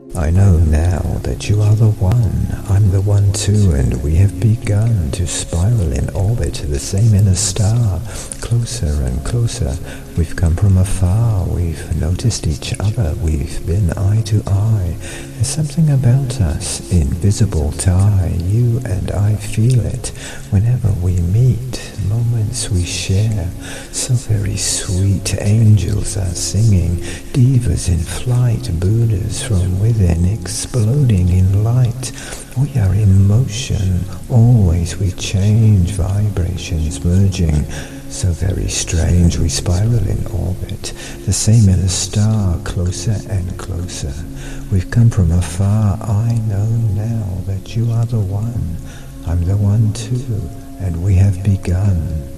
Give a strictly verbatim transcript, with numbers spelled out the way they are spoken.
I know now that you are the one, I'm the one too, and we have begun to spiral in orbit, the same inner star, closer and closer. We've come from afar, we've noticed each other, we've been eye to eye. There's something about us, invisible tie, you and I feel it whenever we meet, moments we share, so very sweet. Angels are singing, divas in flight, Buddhas from within exploding in light. We are in motion, always we change, vibrations merging, so very strange. We spiral in orbit, the same in a star, closer and closer. We've come from afar, I know now that you are the one, I'm the one too, and we have begun